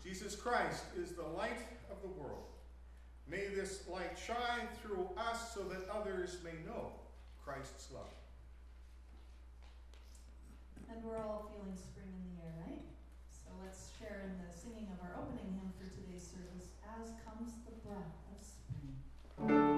Jesus Christ is the light of the world. May this light shine through us so that others may know Christ's love. And we're all feeling spring in the air, right? So let's share in the singing of our opening hymn for today's service, As Comes the Breath of Spring.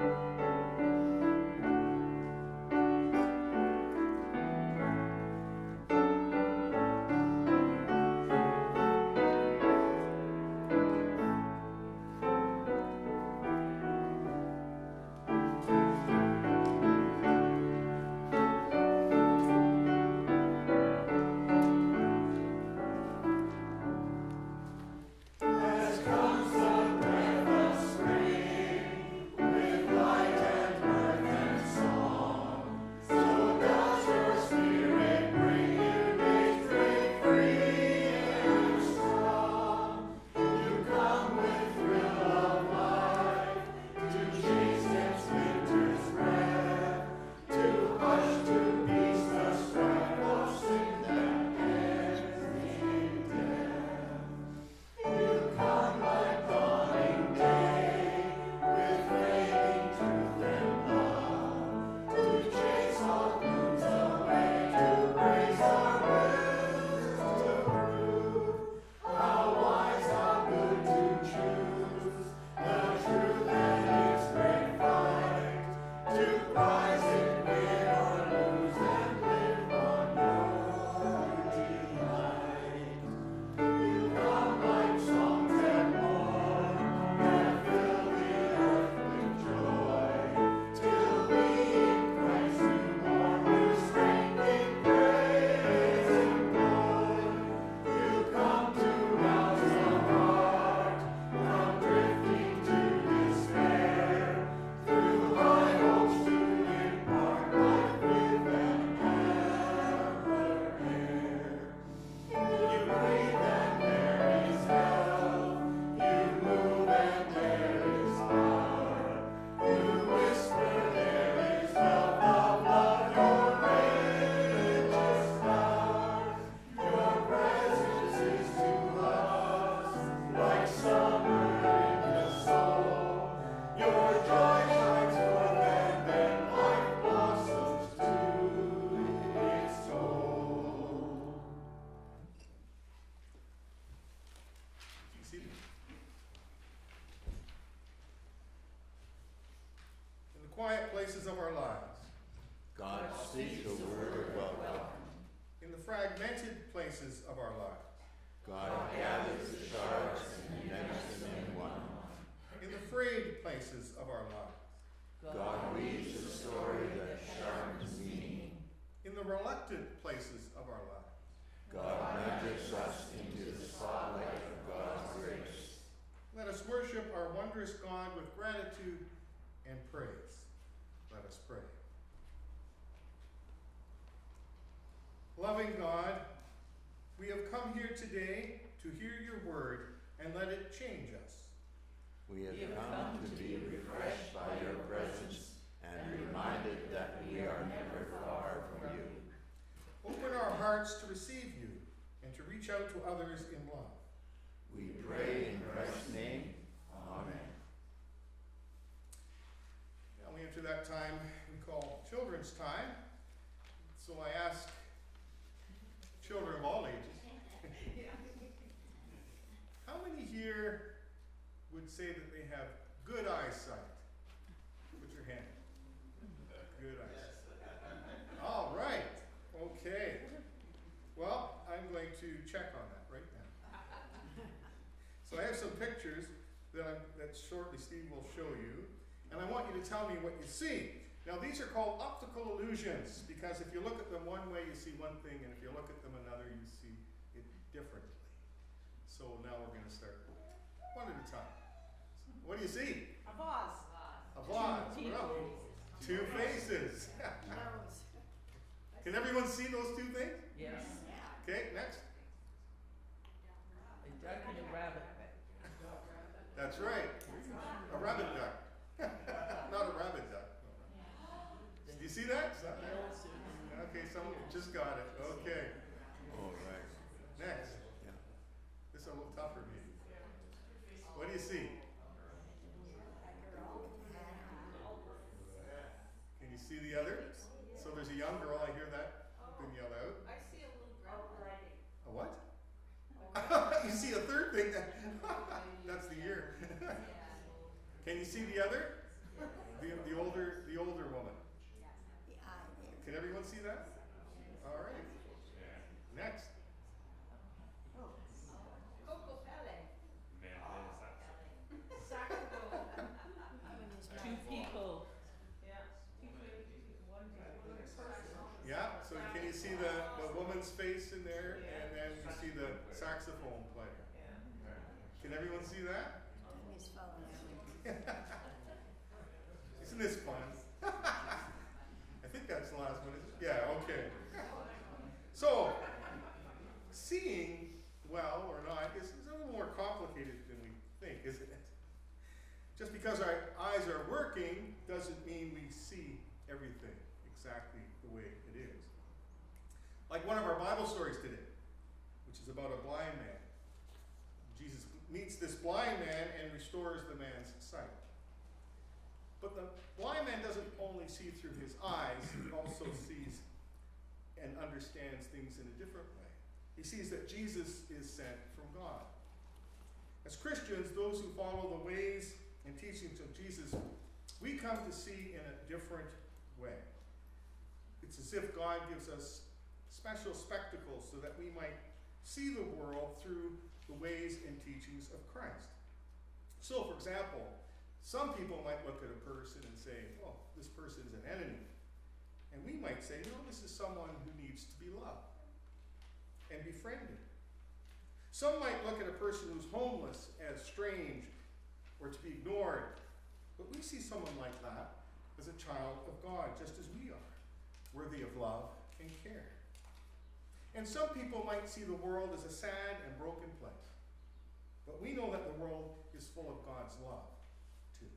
Quiet places of our lives. God speaks a word of welcome. In the fragmented places of our lives. God gathers the shards and unites them in one. In the frayed places of our lives. God weaves a story that sharpens meaning. In the reluctant places of our lives. God nudges us into the spotlight of God's grace. Let us worship our wondrous God with gratitude and praise. Let us pray. Loving God, we have come here today to hear your word and let it change us. We have come to be refreshed by your presence and reminded that we are never far from you. Open our hearts to receive you and to reach out to others in love. We pray in Christ's name. Amen. Now we enter that time we call children's time. So I ask children of all ages, how many here would say that they have good eyesight? Put your hand. Good eyesight. All right. Okay. Well, I'm going to check on that right now. So I have some pictures that shortly Steve will show you, and I want you to tell me what you see. Now these are called optical illusions, because if you look at them one way, you see one thing, and if you look at them another, you see it differently. So now we're going to start one at a time. What do you see? A vase. A vase. Well, two faces. Can everyone see those two things? Yes. Okay, next. A duck and a rabbit. That's right. A rabbit duck. Not a rabbit duck. Do you see that? Okay, someone just got it. Okay. All right. Next. Yeah. This is a little tougher maybe. you see? Can you see the other? So there's a young girl, I hear that being yelled out. I see a little grandma. A what? You see a third thing? That's the year. Can you see the other? The older woman. Can everyone see that? All right. Next. Coco Pele. Two people. Yeah. One person. Yeah, so can you see the woman's face in there? And then you see the saxophone player. Can everyone see that? Isn't this fun? I think that's the last one. Yeah, okay. So, seeing well or not is a little more complicated than we think, isn't it? Just because our eyes are working doesn't mean we see everything exactly the way it is. Like one of our Bible stories today, which is about a blind man. Jesus meets this blind man and restores the man's sight. But the blind man doesn't only see through his eyes, he also sees and understands things in a different way. He sees that Jesus is sent from God. As Christians, those who follow the ways and teachings of Jesus, we come to see in a different way. It's as if God gives us special spectacles so that we might see the world through the ways and teachings of Christ. So, for example, some people might look at a person and say, oh, this person is an enemy. And we might say, no, this is someone who needs to be loved and befriended. Some might look at a person who's homeless as strange or to be ignored. But we see someone like that as a child of God, just as we are, worthy of love and care. And some people might see the world as a sad and broken place. But we know that the world is full of God's love, too.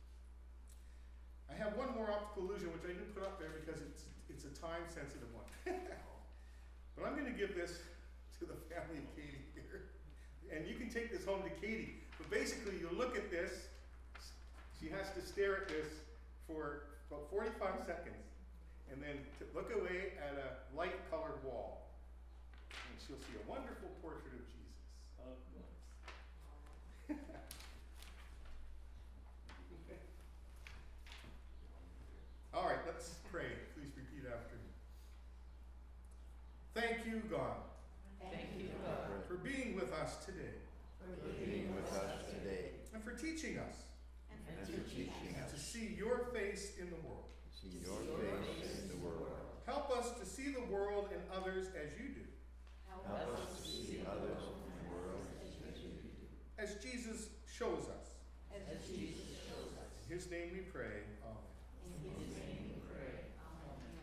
I have one more optical illusion, which I didn't put up there because it's a time-sensitive one. But I'm going to give this to the family of Katie here. And you can take this home to Katie. But basically, you look at this. She has to stare at this for about 45 seconds. And then to look away at a light-colored wall. And she'll see a wonderful portrait of Jesus. All right, let's pray. Please repeat after me. Thank you, God. Thank you, God. For being with us today. For being with us today. And for teaching us. And for teaching To us. see your face in the world. See your face in the world. Help us to see the world and others as you do. Help us to see others in the world as you do. As Jesus shows us. As Jesus shows us. In his name we pray. Amen. In his name we pray. Amen.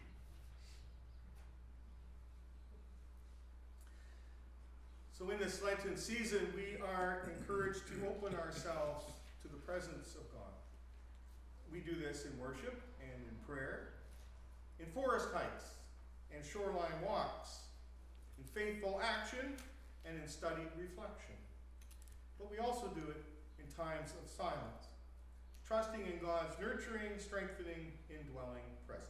So in this Lenten season, we are encouraged to open ourselves to the presence of God. We do this in worship and in prayer, in forest hikes and shoreline walks, in faithful action and in studied reflection. But we also do it in times of silence, trusting in God's nurturing, strengthening, indwelling presence.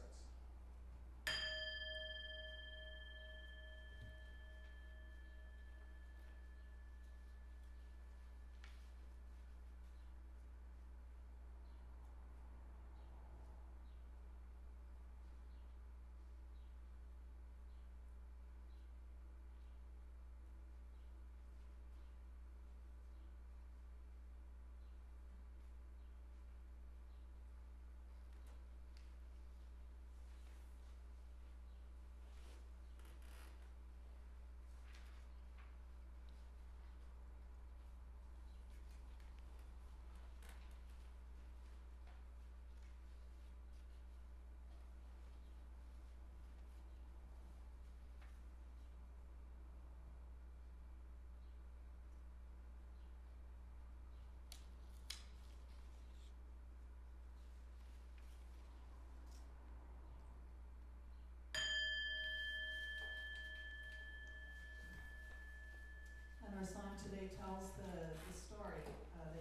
And our song today tells the story of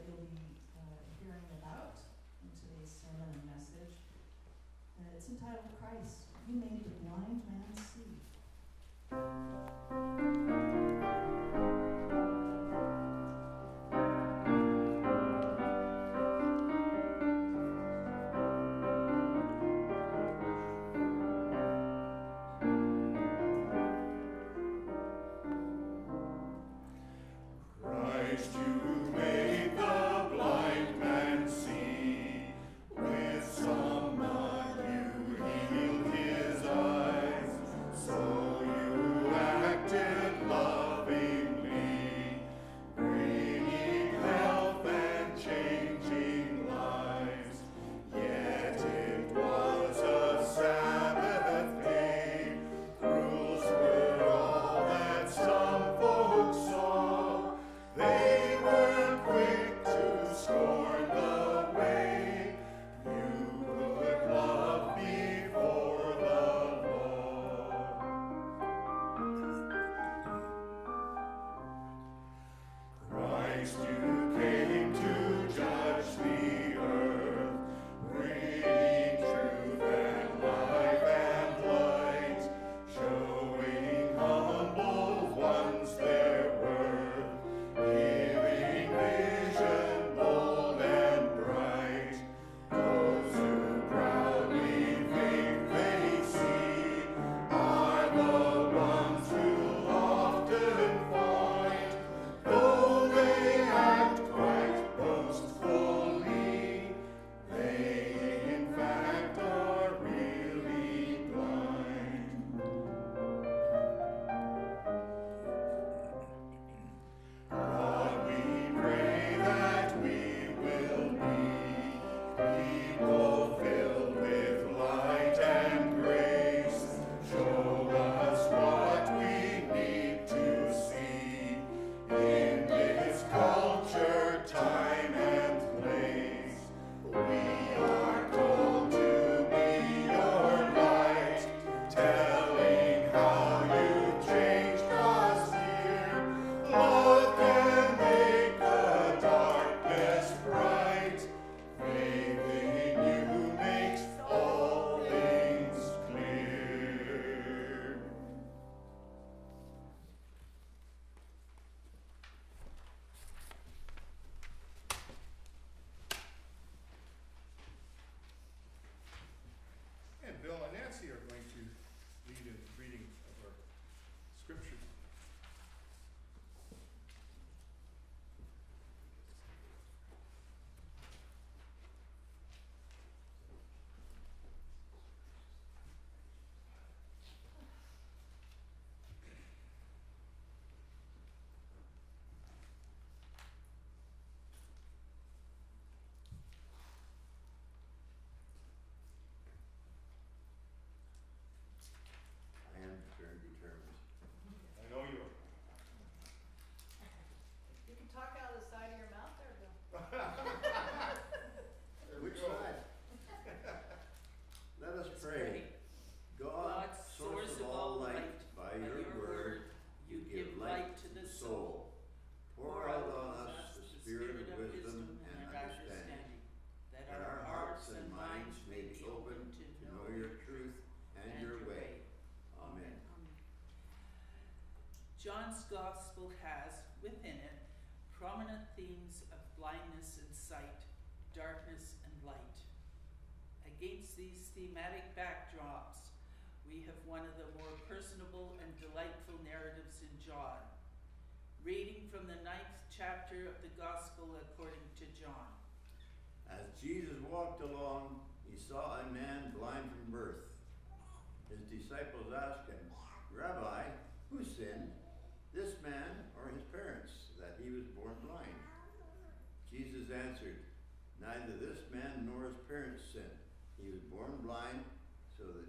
themes of blindness and sight, darkness and light. Against these thematic backdrops, we have one of the more personable and delightful narratives in John. Reading from the 9th chapter of the Gospel according to John. As Jesus walked along, he saw a man blind from birth. His disciples asked him, "Rabbi, who sinned, this man or his parents, that he was born blind?" Jesus answered, "Neither this man nor his parents sinned. He was born blind so that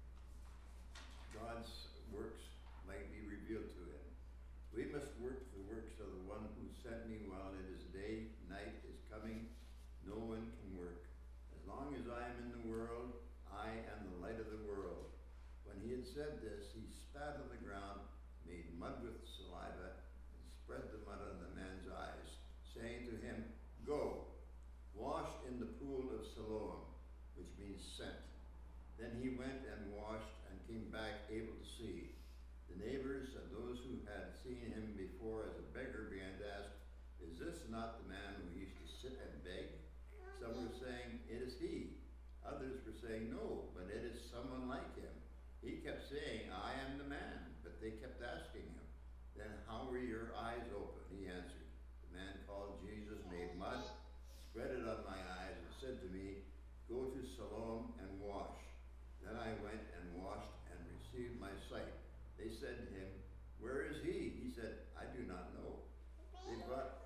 God's works might be revealed to him. We must work the works of the one who sent me while it is day. Night is coming. No one can work. As long as I am in the world, I am the light of the world." When he had said this, he spat on the ground, made mud with saliva, and spread the mud on the man's eyes, saying to him, "Go, wash in the pool of Siloam," which means sent. Then he went and washed and came back able to see. The neighbors and those who had seen him before as a beggar began to ask, "Is this not the man who used to sit and beg?" Some were saying, "It is he." Others were saying, "No, but it is someone like him." He kept saying, "I am the man," but they kept asking him, "Then how were your eyes open?" He answered, "The man called Jesus made mud, spread it on my eyes, and said to me, 'Go to Siloam and wash.' Then I went and washed and received my sight." They said to him, "Where is he?" He said, "I do not know." They brought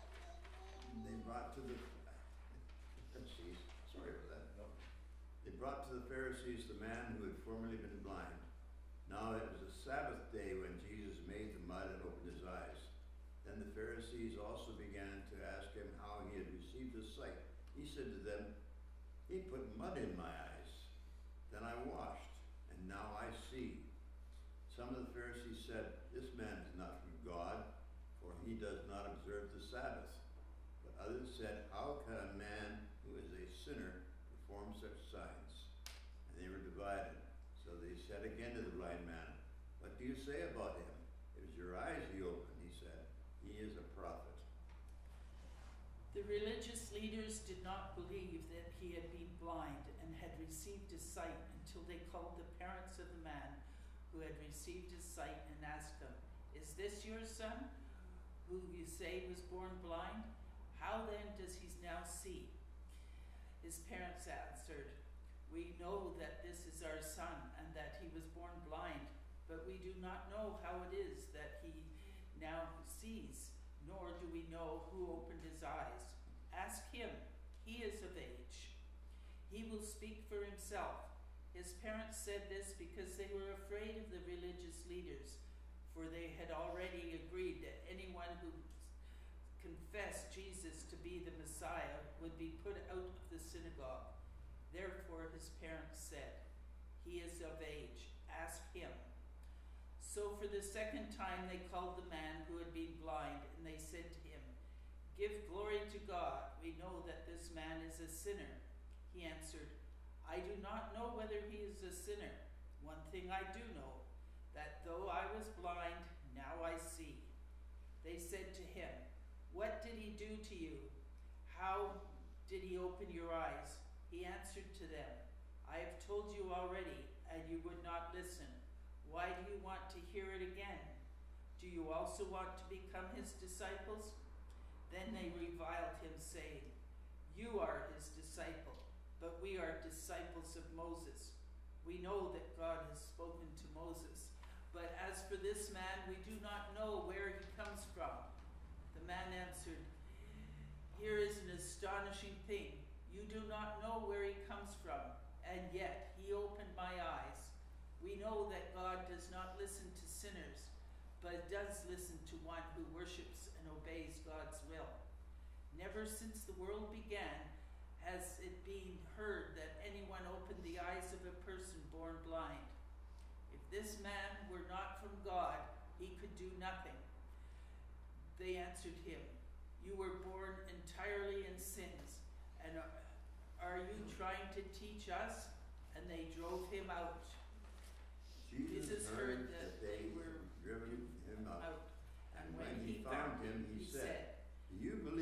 to the Pharisees, sorry for that. They brought to the Pharisees the man who had formerly been blind. Now it was a Sabbath day when Jesus made the mud and opened his eyes. Then the Pharisees also began to ask him how he had received his sight. He said to them, "He put mud in my eyes. Then I washed, and now I see." Some of the Pharisees said, "This man is not from God, for he does not observe the Sabbath." But others said, "How can a man who is a sinner perform such signs?" And they were divided. So they said again to the blind man, "What do you say about him? It was your eyes he opened," he said. "He is a prophet." The religious leaders did not believe that he had been blind and had received his sight until they called the parents of the man who had received his sight and asked them, "Is this your son, who you say was born blind? How then does he now see?" His parents answered, "We know that this is our son and that he was born blind, but we do not know how it is that he now sees, nor do we know who opened his eyes. Ask him, he is of age. He will speak for himself." His parents said this because they were afraid of the religious leaders, for they had already agreed that anyone who confessed Jesus to be the Messiah would be put out of the synagogue. Therefore his parents said, "He is of age, ask him." So for the second time they called the man who had been blind, and they said to him, "Give glory to God. We know that this man is a sinner." He answered, "I do not know whether he is a sinner. One thing I do know, that though I was blind, now I see." They said to him, "What did he do to you? How did he open your eyes?" He answered to them, "I have told you already, and you would not listen. Why do you want to hear it again? Do you also want to become his disciples?" Then they reviled him, saying, "You are his disciple, but we are disciples of Moses. We know that God has spoken to Moses. But as for this man, we do not know where he comes from." The man answered, "Here is an astonishing thing. You do not know where he comes from, and yet he opened my eyes. We know that God does not listen to sinners, but does listen to one who worships and obeys God's will. Never since the world began has it been heard that anyone opened the eyes of a person born blind. If this man were not from God, he could do nothing." They answered him, "You were born entirely in sins, and are you trying to teach us?" And they drove him out. Jesus heard that they were driven him out, and when he found him, he said, "Do you believe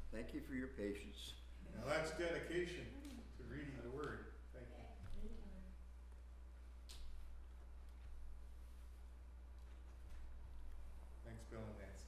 Thank you for your patience. Now that's dedication to reading the Word. Thank you. Thanks, Bill and Nancy.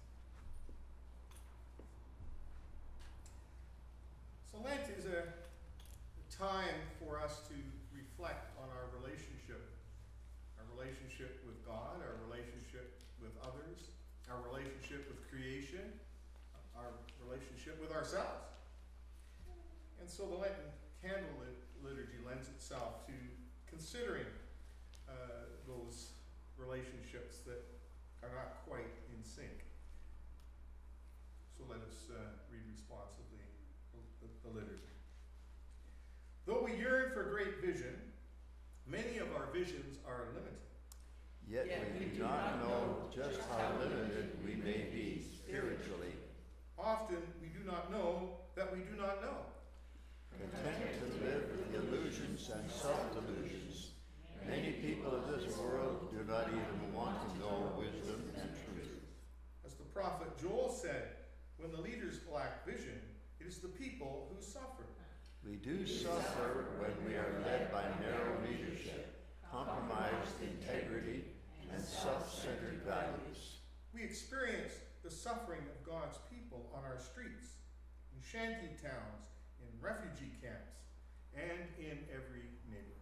So Lent is a time for us to reflect on our relationship with God, our relationship with others, our relationship with creation, our relationship with ourselves. And so the Lenten candle liturgy lends itself to considering those relationships that are not quite in sync. So let us read responsibly the liturgy. Though we yearn for great vision, many of our visions are limited. Yet we do not know just how limited we may be spiritually. Often we do not know that we do not know. Content to live with the illusions and self-delusions, many people of this world do not even want to know wisdom and truth. As the prophet Joel said, when the leaders lack vision, it is the people who suffer. We do suffer when we are led by narrow leadership, compromised integrity, and self-centered values. We experience the suffering of God's people on our streets, in shanty towns, in refugee camps, and in every neighborhood.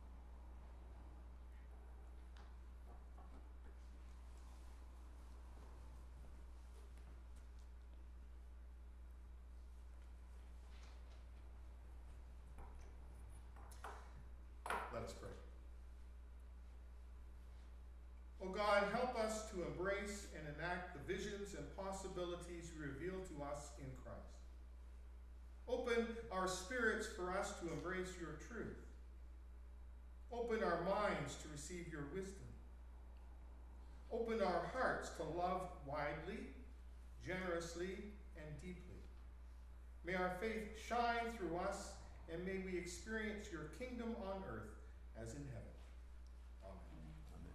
Let us pray. O God, help us to embrace and enact the visions and possibilities you reveal to us in Christ. Open our spirits for us to embrace your truth. Open our minds to receive your wisdom. Open our hearts to love widely, generously, and deeply. May our faith shine through us, and may we experience your kingdom on earth as in heaven. Amen.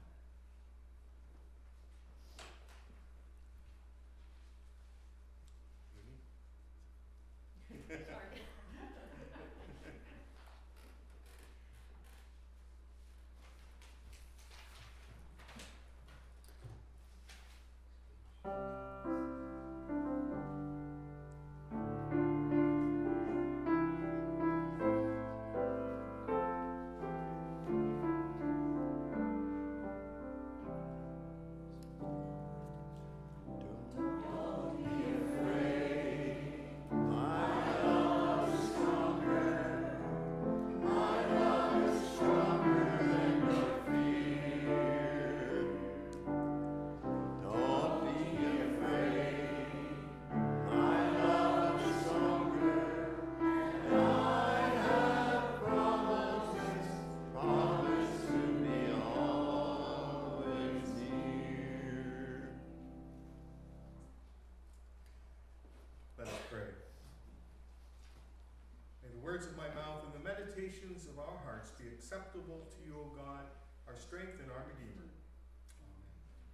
Let us pray. May the words of my mouth and the meditations of our hearts be acceptable to you, O God, our strength and our Redeemer. Amen.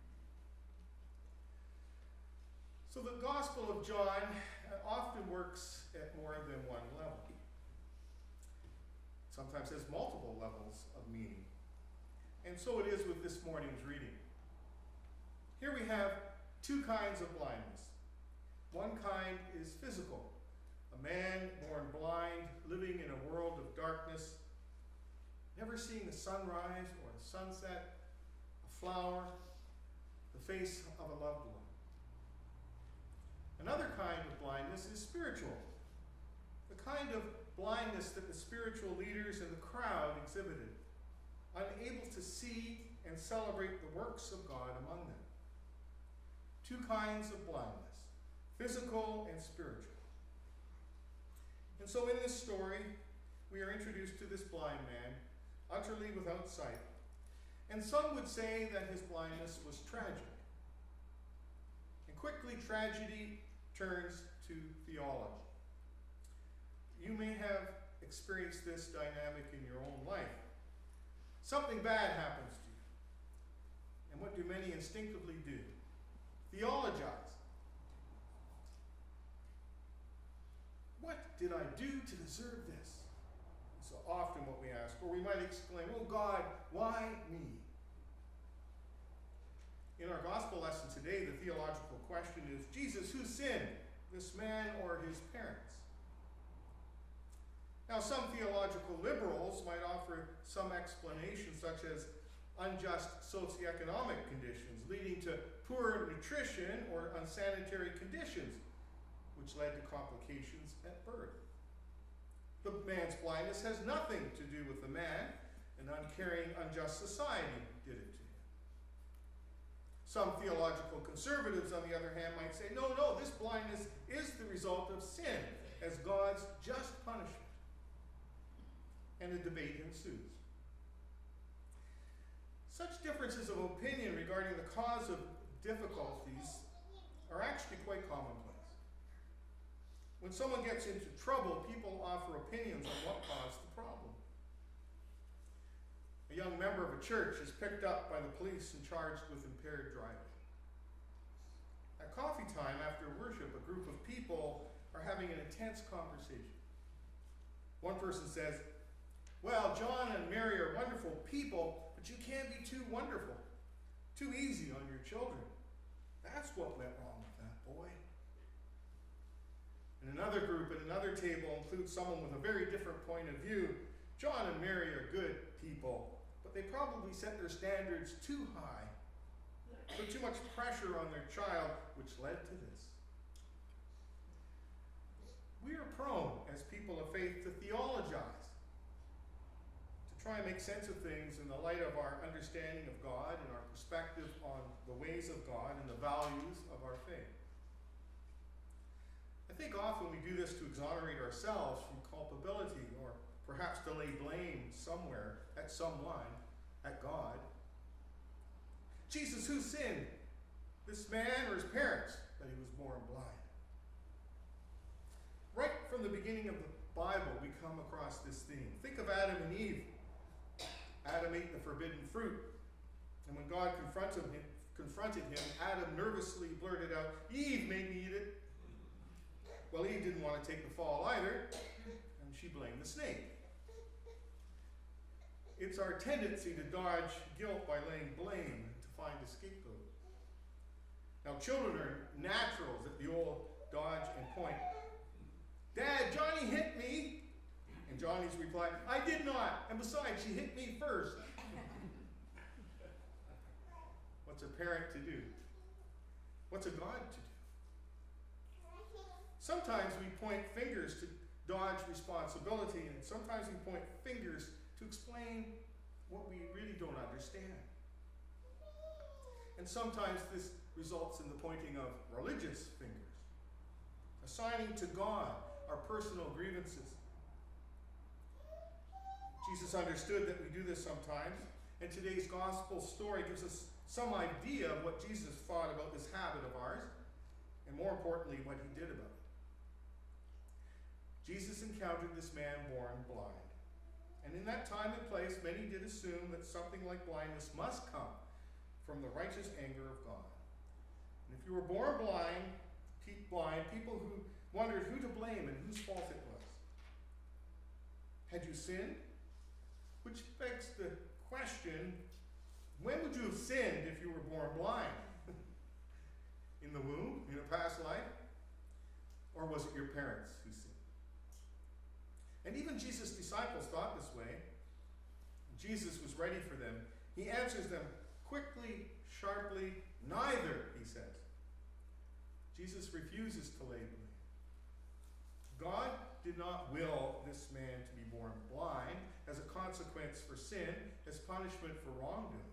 So the Gospel of John often works at more than one level. Sometimes has multiple levels of meaning. And so it is with this morning's reading. Here we have two kinds of blindness. One kind is physical, a man born blind, living in a world of darkness, never seeing the sunrise or the sunset, a flower, the face of a loved one. Another kind of blindness is spiritual, the kind of blindness that the spiritual leaders in the crowd exhibited, unable to see and celebrate the works of God among them. Two kinds of blindness, physical and spiritual. And so in this story, we are introduced to this blind man, utterly without sight. And some would say that his blindness was tragic. And quickly, tragedy turns to theology. You may have experienced this dynamic in your own life. Something bad happens to you. And what do many instinctively do? Theologize. what did I do to deserve this? So often what we ask, or we might exclaim, oh God, why me? In our gospel lesson today, the theological question is, Jesus, who sinned, this man or his parents? Now, some theological liberals might offer some explanation, such as unjust socioeconomic conditions leading to poor nutrition or unsanitary conditions, which led to complications at birth. The man's blindness has nothing to do with the man. An uncaring, unjust society did it to him. Some theological conservatives, on the other hand, might say, no, this blindness is the result of sin as God's just punishment. And a debate ensues. Such differences of opinion regarding the cause of difficulties are actually quite commonplace. When someone gets into trouble, people offer opinions on what caused the problem. A young member of a church is picked up by the police and charged with impaired driving. At coffee time after worship, a group of people are having an intense conversation. One person says, well, John and Mary are wonderful people, but you can't be too wonderful, too easy on your children. That's what went wrong with that boy. And another group at another table includes someone with a very different point of view. John and Mary are good people, but they probably set their standards too high, put too much pressure on their child, which led to this. We are prone, as people of faith, to theologize, try and make sense of things in the light of our understanding of God and our perspective on the ways of God and the values of our faith. I think often we do this to exonerate ourselves from culpability or perhaps to lay blame somewhere at someone, at God. Jesus, who sinned? This man or his parents that he was born blind? Right from the beginning of the Bible, we come across this theme. Think of Adam and Eve. Adam ate the forbidden fruit. And when God confronted him, Adam nervously blurted out, Eve made me eat it. Well, Eve didn't want to take the fall either, and she blamed the snake. It's our tendency to dodge guilt by laying blame to find a scapegoat. Now, children are naturals at the old dodge and point. Dad, Johnny hit me. And Johnny's reply, I did not. And besides, she hit me first. What's a parent to do? What's a God to do? Sometimes we point fingers to dodge responsibility, and sometimes we point fingers to explain what we really don't understand. And sometimes this results in the pointing of religious fingers, assigning to God our personal grievances. Jesus understood that we do this sometimes, and today's gospel story gives us some idea of what Jesus thought about this habit of ours, and more importantly, what he did about it. Jesus encountered this man born blind, and in that time and place, many did assume that something like blindness must come from the righteous anger of God. And if you were born blind, people who wondered who to blame and whose fault it was. Had you sinned? Which begs the question, when would you have sinned if you were born blind? In the womb, in a past life? Or was it your parents who sinned? And even Jesus' disciples thought this way. Jesus was ready for them. He answers them quickly, sharply, neither, he says. Jesus refuses to lay blame. God did not will this man to be born blind as a consequence for sin, as punishment for wrongdoing.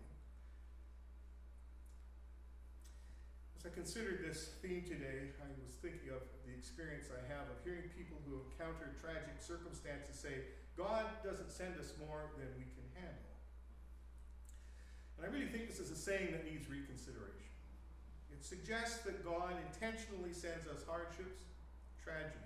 As I considered this theme today, I was thinking of the experience I have of hearing people who encounter tragic circumstances say, God doesn't send us more than we can handle. And I really think this is a saying that needs reconsideration. It suggests that God intentionally sends us hardships, tragedies.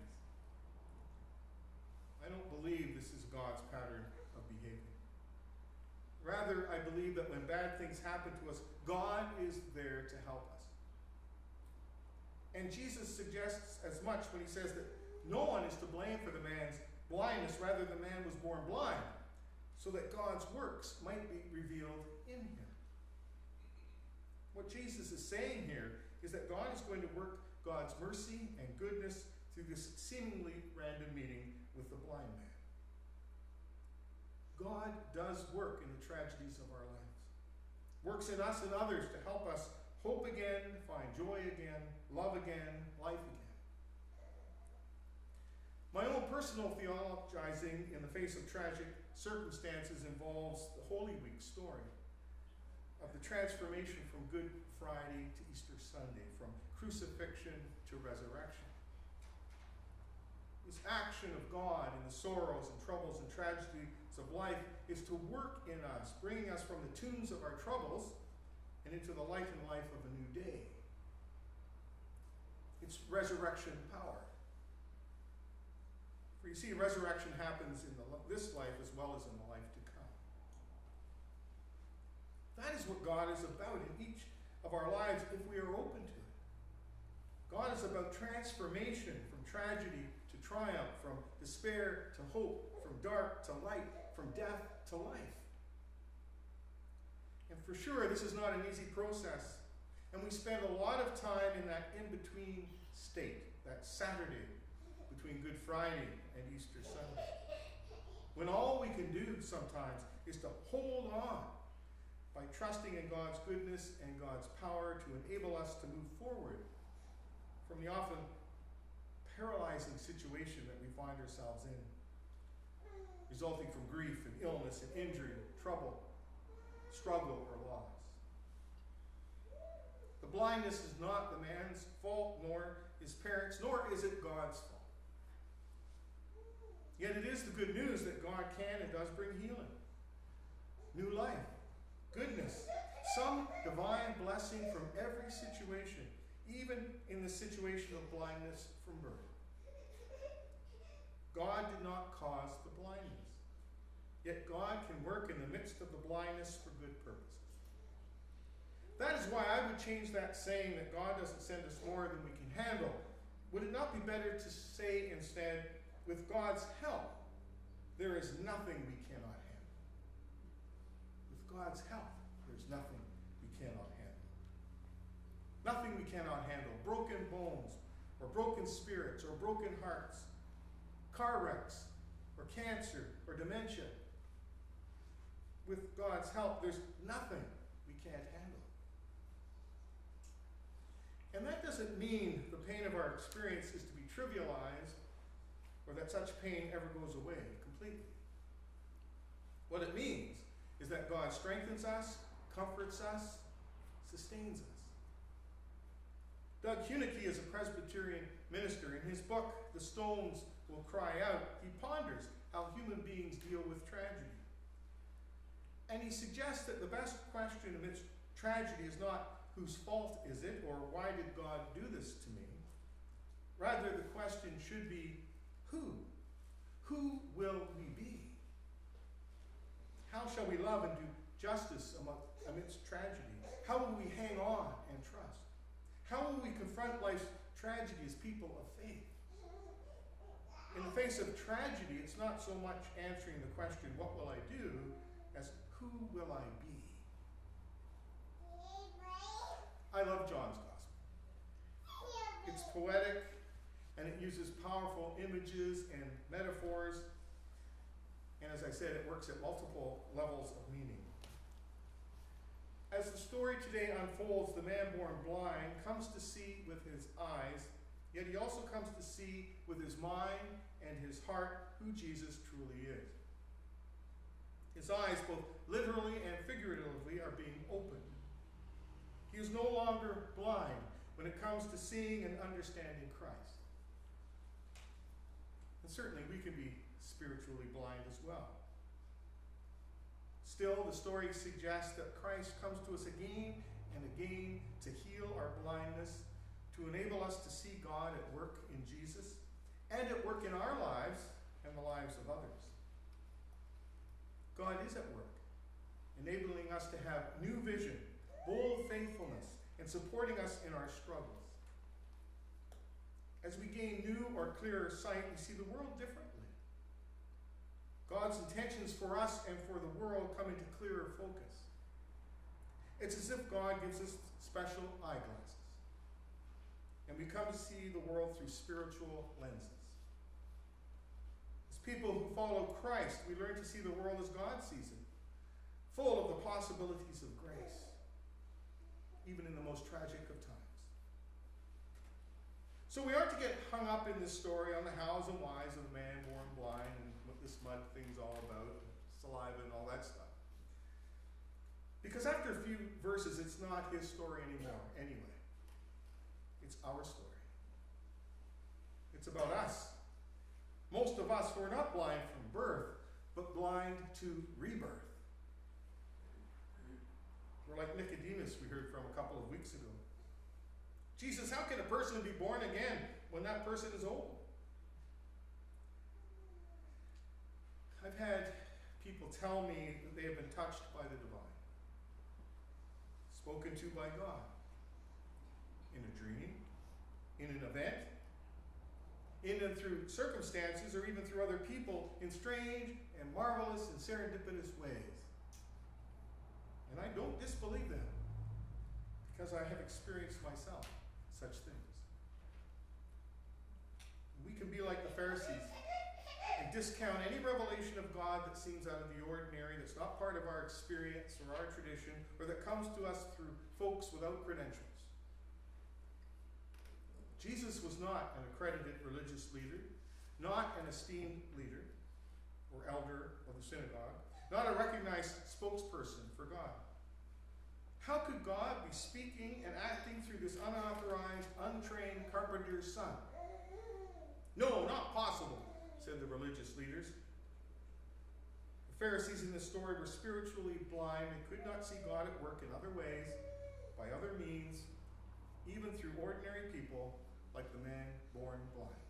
I don't believe this is God's pattern of behavior. Rather, I believe that when bad things happen to us, God is there to help us. And Jesus suggests as much when he says that No one is to blame for the man's blindness. Rather, the man was born blind, so that God's works might be revealed in him. What Jesus is saying here is that God is going to work God's mercy and goodness through this seemingly random meeting with the blind man. God does work in the tragedies of our lives. Works in us and others to help us hope again, find joy again, love again, life again. My own personal theologizing in the face of tragic circumstances involves the Holy Week story of the transformation from Good Friday to Easter Sunday, from crucifixion to resurrection. This action of God in the sorrows and troubles and tragedies of life is to work in us, bringing us from the tombs of our troubles and into the light and life of a new day. It's resurrection power. For you see, resurrection happens in this life as well as in the life to come. That is what God is about in each of our lives if we are open to it. God is about transformation from tragedy to triumph, from despair to hope, from dark to light, from death to life. And for sure, this is not an easy process. And we spend a lot of time in that in-between state, that Saturday between Good Friday and Easter Sunday, when all we can do sometimes is to hold on by trusting in God's goodness and God's power to enable us to move forward from the often paralyzing situation that we find ourselves in, resulting from grief and illness and injury, trouble, struggle, or loss. The blindness is not the man's fault, nor his parents', nor is it God's fault. Yet it is the good news that God can and does bring healing, new life, goodness, some divine blessing from every situation, even in the situation of blindness from birth. God did not cause the blindness, yet God can work in the midst of the blindness for good purposes. That is why I would change that saying that God doesn't send us more than we can handle. Would it not be better to say instead, with God's help, there is nothing we cannot handle. With God's help, there's nothing we cannot handle. Nothing we cannot handle. Broken bones, or broken spirits, or broken hearts, car wrecks, or cancer, or dementia. With God's help, there's nothing we can't handle. And that doesn't mean the pain of our experience is to be trivialized, or that such pain ever goes away completely. What it means is that God strengthens us, comforts us, sustains us. Doug Hunicke is a Presbyterian minister. In his book, The Stones Will Cry Out, he ponders how human beings deal with tragedy. And he suggests that the best question amidst tragedy is not whose fault is it, or why did God do this to me? Rather, the question should be, who? Who will we be? How shall we love and do justice amidst tragedy? How will we hang on and trust? How will we confront life's tragedy as people of faith? In the face of tragedy, it's not so much answering the question, what will I do, as who will I be? I love John's Gospel. It's poetic, and it uses powerful images and metaphors. And as I said, it works at multiple levels of meaning. As the story today unfolds, the man born blind comes to see with his eyes, yet he also comes to see with his mind and his heart who Jesus truly is. His eyes, both literally and figuratively, are being opened. He is no longer blind when it comes to seeing and understanding Christ. And certainly we can be spiritually blind as well. Still, the story suggests that Christ comes to us again and again to heal our blindness, to enable us to see God at work in Jesus and at work in our lives and the lives of others. God is at work, enabling us to have new vision, bold faithfulness, and supporting us in our struggles. As we gain new or clearer sight, we see the world differently. God's intentions for us and for the world come into clearer focus. It's as if God gives us special eyeglasses, and we come to see the world through spiritual lenses. As people who follow Christ, we learn to see the world as God sees it, full of the possibilities of grace, even in the most tragic of times. So we aren't to get hung up in this story on the hows and whys of the man born blind and what this mud thing's all about, and saliva and all that stuff. Because after a few verses, it's not his story anymore, anyway. It's our story. It's about us. Most of us who are not blind from birth, but blind to rebirth. We're like Nicodemus, we heard from a couple of weeks ago. Jesus, how can a person be born again when that person is old? I've had people tell me that they have been touched by the divine, spoken to by God, in a dream, in an event, in and through circumstances, or even through other people in strange and marvelous and serendipitous ways. And I don't disbelieve them, because I have experienced myself such things. We can be like the Pharisees and discount any revelation of God that seems out of the ordinary, that's not part of our experience or our tradition, or that comes to us through folks without credentials. Jesus was not an accredited religious leader, not an esteemed leader or elder of the synagogue, not a recognized spokesperson for God. How could God be speaking and acting through this unauthorized, untrained carpenter's son? No, not possible, said the religious leaders. The Pharisees in this story were spiritually blind and could not see God at work in other ways, by other means, even through ordinary people like the man born blind.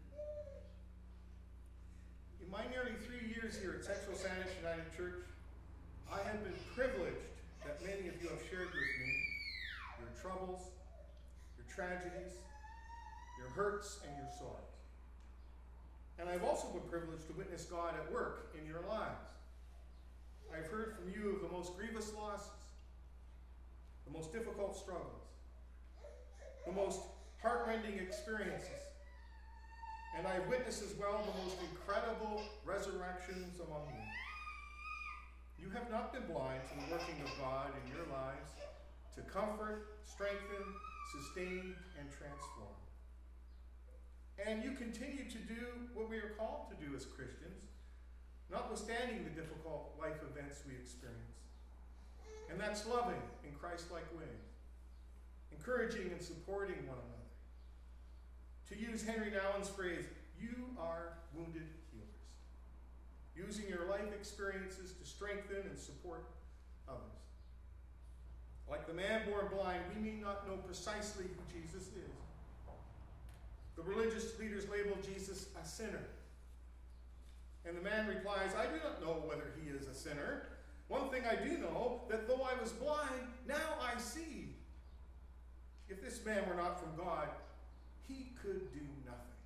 In my nearly 3 years here at Central Saanich United Church, I have been privileged that many of you have shared with me your troubles, your tragedies, your hurts, and your sorrows. And I've also been privileged to witness God at work in your lives. I've heard from you of the most grievous losses, the most difficult struggles, the most heart-rending experiences, and I've witnessed as well the most incredible resurrections among you. You have not been blind to the working of God in your lives to comfort, strengthen, sustain, and transform. And you continue to do what we are called to do as Christians, notwithstanding the difficult life events we experience. And that's loving in Christ-like ways, encouraging and supporting one another. To use Henry Nouwen's phrase, you are wounded healers, using your life experiences to strengthen and support others. Like the man born blind, we may not know precisely who Jesus is. The religious leaders label Jesus a sinner. And the man replies, I do not know whether he is a sinner. One thing I do know, that though I was blind, now I see. If this man were not from God, he could do nothing.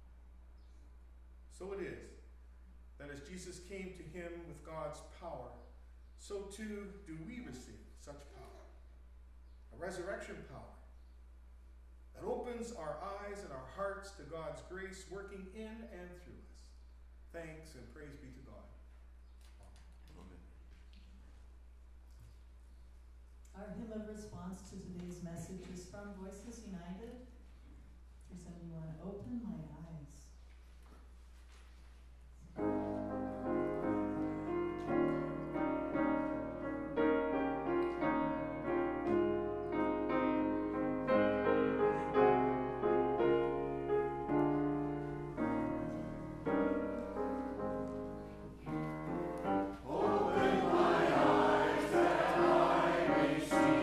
So it is that as Jesus came to him with God's power, so too do we receive such power. A resurrection power that opens our eyes and our hearts to God's grace working in and through us. Thanks and praise be to God. Amen. Our hymn of response to today's message is from Voices United, 371, Open My Eyes.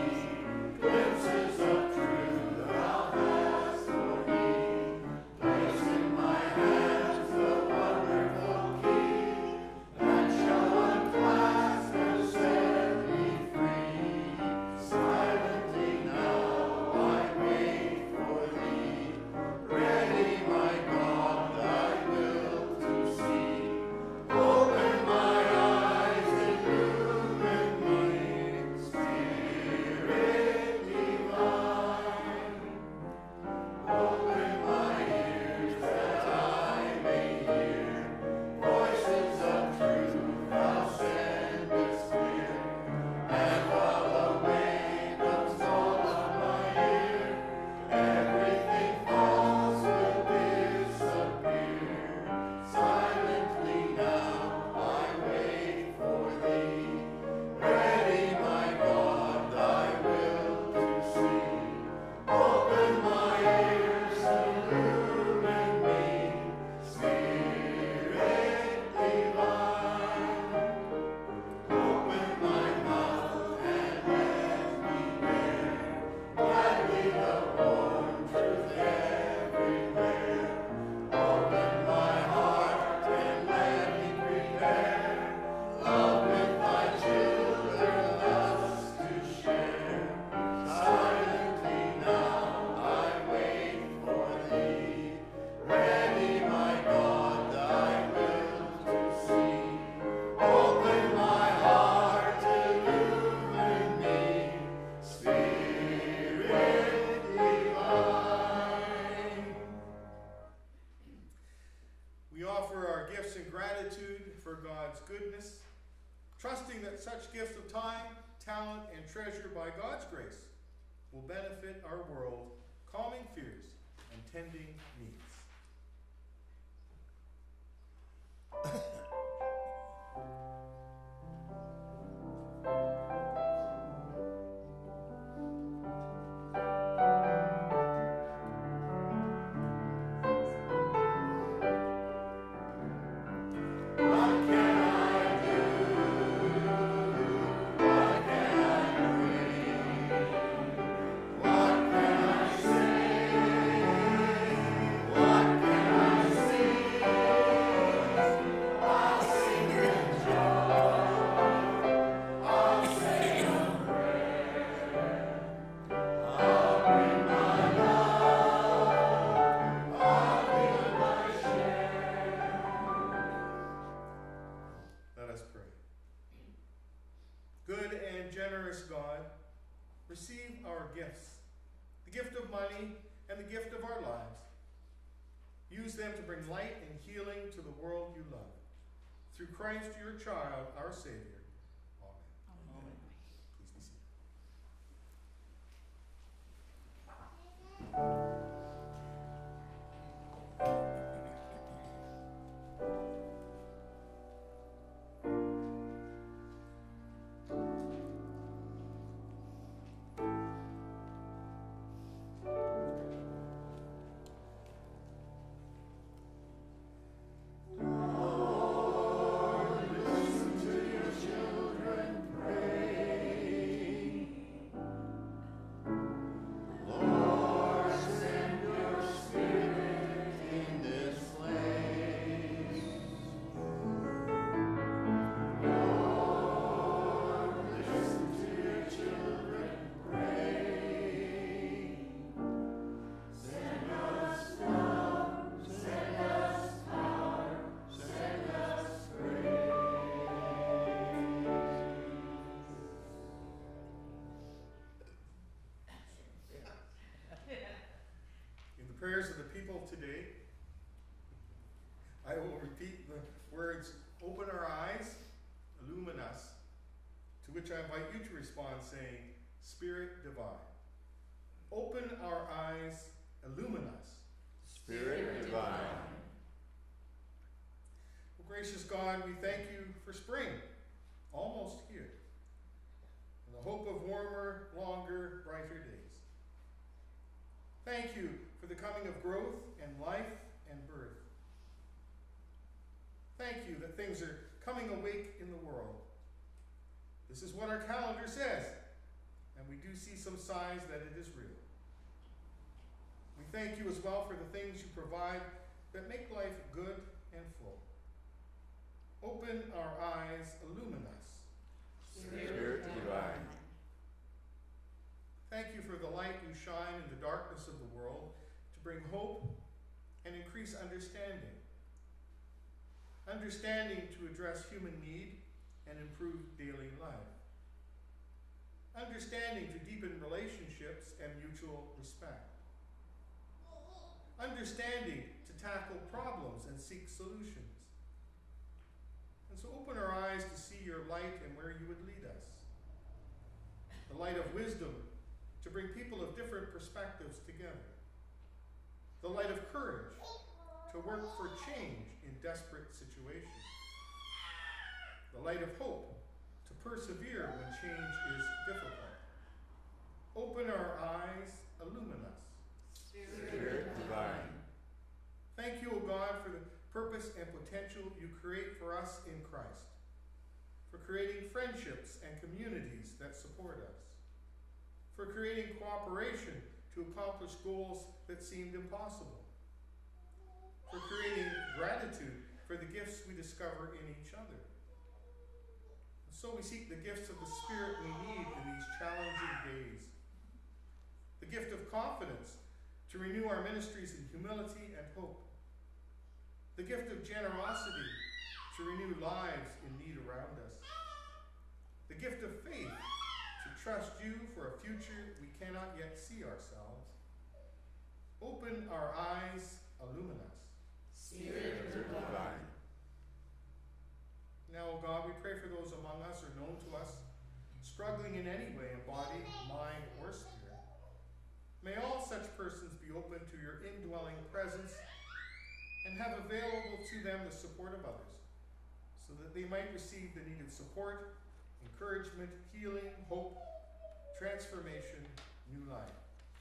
Glimpses of truth thou hast for me. in gratitude for God's goodness, trusting that such gifts of time, talent, and treasure by God's grace will benefit our world, calming fears and tending needs. Let us pray. Good and generous God, receive our gifts, the gift of money and the gift of our lives. Use them to bring light and healing to the world you love. Through Christ, your child, our Savior. Amen. Amen. Please be seated. In the prayers of the people today, I will repeat the words, open our eyes, illumine us, to which I invite you to respond saying, Spirit divine. Open our eyes, illumine us. Spirit divine. Oh, gracious God, we thank you for spring, almost here, and the hope of warmer, longer, brighter days. Thank you for the coming of growth and life and birth. Thank you that things are coming awake in the world. This is what our calendar says, and we do see some signs that it is real. We thank you as well for the things you provide that make life good and full. Open our eyes, illumine us. Spirit divine. Thank you for the light you shine in the darkness of the world to bring hope and increase understanding. Understanding to address human need and improve daily life. Understanding to deepen relationships and mutual respect. Understanding to tackle problems and seek solutions. And so open our eyes to see your light and where you would lead us. The light of wisdom to bring people of different perspectives together. The light of courage to work for change in desperate situations. The light of hope to persevere when change is difficult. Open our eyes, illumine us. Spirit divine. Thank you, O God, for the purpose and potential you create for us in Christ, for creating friendships and communities that support us, for creating cooperation to accomplish goals that seemed impossible, for creating gratitude for the gifts we discover in each other. And so we seek the gifts of the Spirit we need in these challenging days. The gift of confidence to renew our ministries in humility and hope. The gift of generosity to renew lives in need around us. The gift of faith to trust you for a future we cannot yet see ourselves. Open our eyes, illumine us. Spirit divine. in any way in body, mind, or spirit. May all such persons be open to your indwelling presence and have available to them the support of others, so that they might receive the needed support, encouragement, healing, hope, transformation, new life.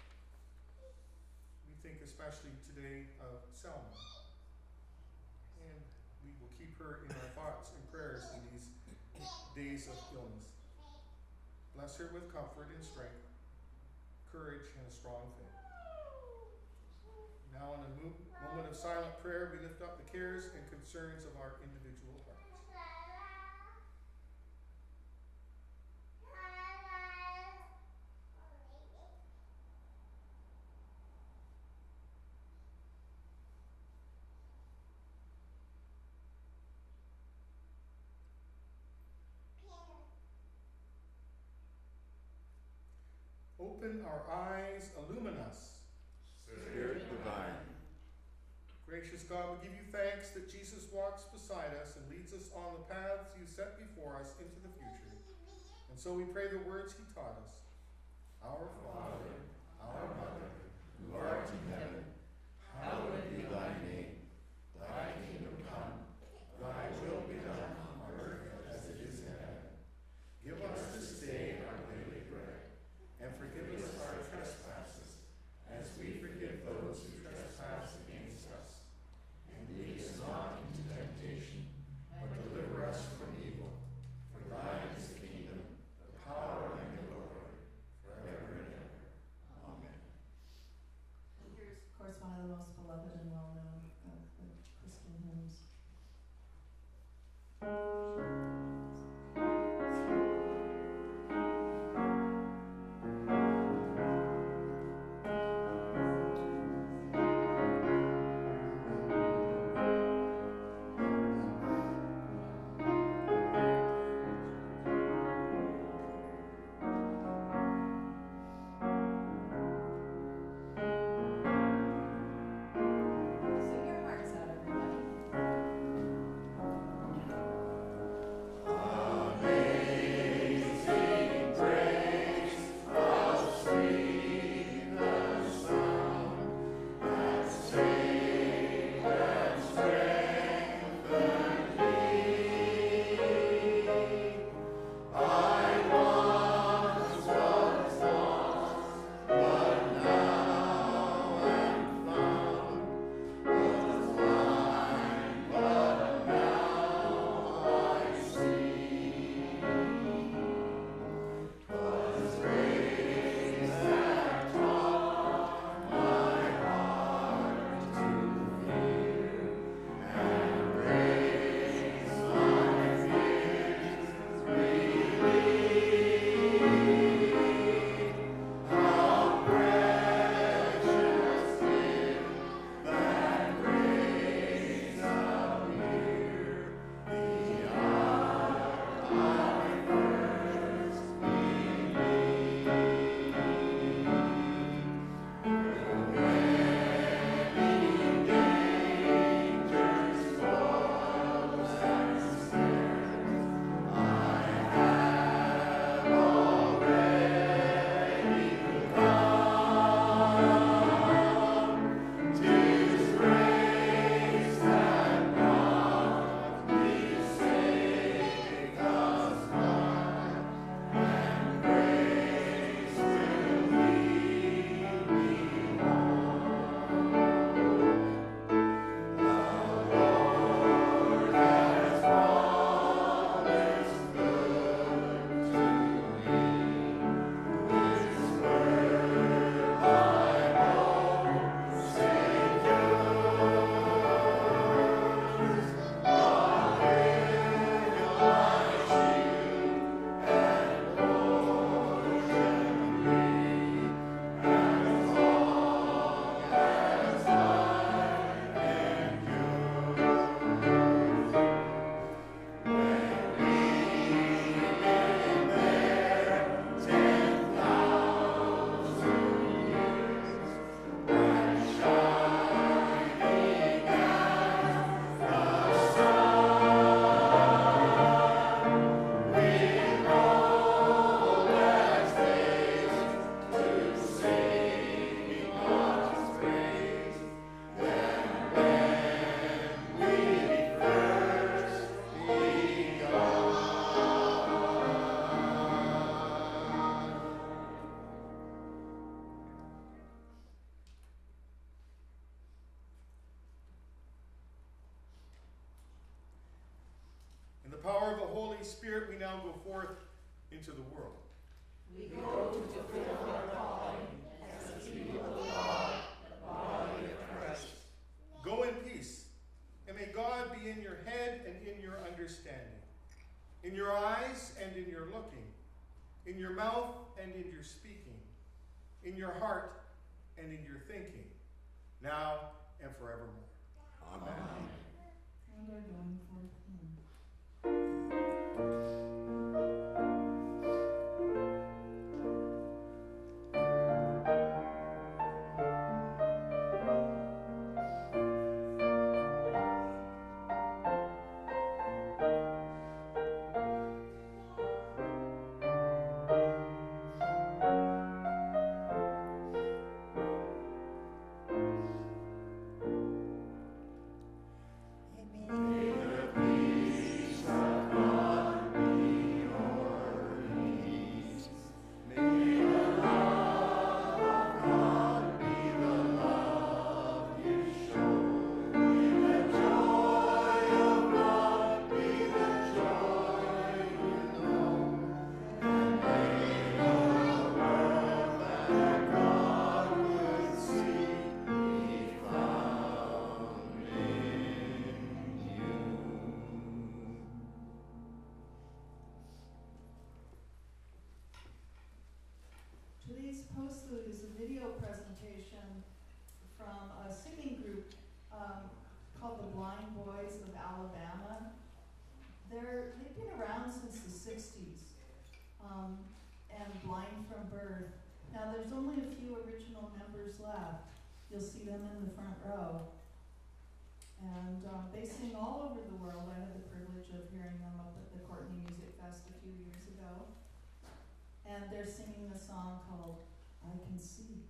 We think especially today of Selma, and we will keep her in our thoughts and prayers in these days of illness. Bless her with comfort and strength, courage, and a strong faith. Now, in a moment of silent prayer, we lift up the cares and concerns of our individual hearts. Open our eyes, illumine us. Spirit divine. Gracious God, we give you thanks that Jesus walks beside us and leads us on the paths you set before us into the future. And so we pray the words he taught us. Our Father, our Mother, who art in heaven, hallowed be thy name. Thy kingdom come, thy will be done on earth as it is in heaven. Give us this day our daily bread, and forgive us our trespasses, as we forgive those who trespass against us. And lead us not into temptation, but deliver us from evil. For thine is the kingdom, the power, and the glory, forever and ever. Amen. Here's, of course, one of the most beloved and Spirit, we now go forth into the world. We go to fulfill our calling as the people of God, the body of Christ. Go in peace, and may God be in your head and in your understanding, in your eyes and in your looking, in your mouth and in your speaking, in your heart and in your thinking, now and forevermore. Amen. And our going forth hymn. Today's postlude is a video presentation from a singing group called the Blind Boys of Alabama. They've been around since the 60s and blind from birth. Now there's only a few original members left. You'll see them in the front row. And they sing all over the world. I had the privilege of hearing them up at the Courtney Music Fest a few years ago. And they're singing a song called I Can See.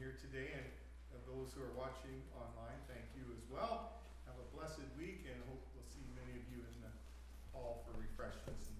here today, and those who are watching online, thank you as well. Have a blessed week, and hope we'll see many of you in the hall for refreshments and